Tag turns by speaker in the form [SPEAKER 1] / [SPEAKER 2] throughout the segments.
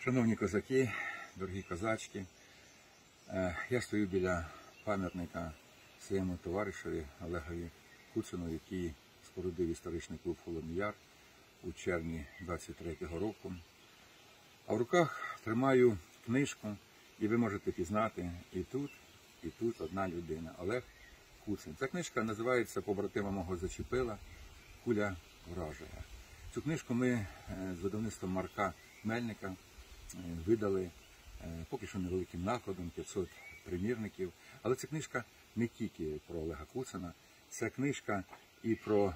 [SPEAKER 1] Шановні козаки, дорогі козачки, я стою біля пам'ятника своєму товаришеві Олегові Куцину, який спорудив історичний клуб «Холодний Яр» у червні 23-го року. А в руках тримаю книжку, і ви можете пізнати і тут одна людина – Олег Куцин. Ця книжка називається «Побратима мого зачепила. Куля вражає». Цю книжку ми з видавництвом Марка Мельника видали поки що невеликим накладом, 500 примірників. Але ця книжка не тільки про Олега Куцина, це книжка і про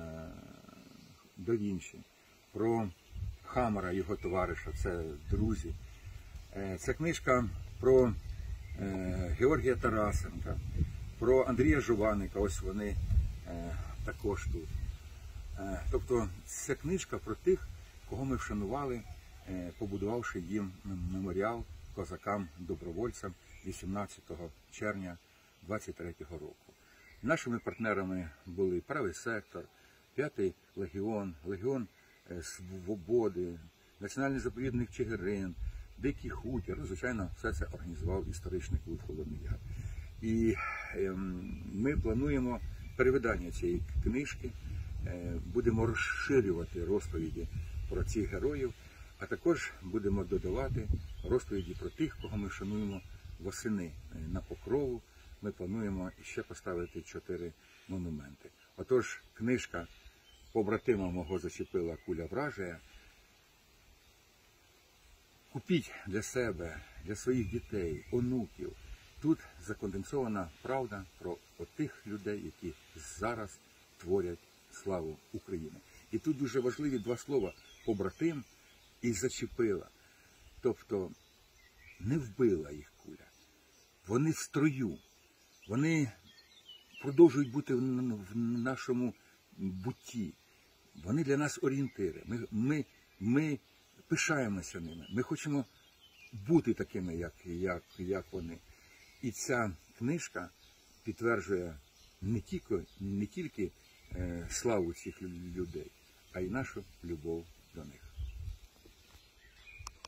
[SPEAKER 1] Да Вінчі, про Хамера, його товариша, це друзі. Це книжка про Георгія Тарасенка, про Андрія Жуваника, ось вони також тут. Тобто це книжка про тих, кого ми вшанували, побудувавши їм меморіал козакам-добровольцям 18 червня 23-го року. Нашими партнерами були Правий сектор, 5-й легіон, Легіон Свободи, Національний заповідник Чигирин, Дикий Хутір. Звичайно, все це організував історичний клуб «Холодний Яр». І ми плануємо перевидання цієї книжки, будемо розширювати розповіді про цих героїв, а також будемо додавати розповіді про тих, кого ми шануємо восени. На Покрову ми плануємо ще поставити 4 монументи. Отож, книжка «Побратима мого зачепила. Куля вражає». Купіть для себе, для своїх дітей, онуків. Тут законденсована правда про тих людей, які зараз творять славу України. І тут дуже важливі два слова – побратим і зачепила. Тобто не вбила їх куля. Вони в строю. Вони продовжують бути в нашому бутті. Вони для нас орієнтири. Ми пишаємося ними. Ми хочемо бути такими, як вони. І ця книжка підтверджує не тільки славу цих людей, а й нашу любов до них.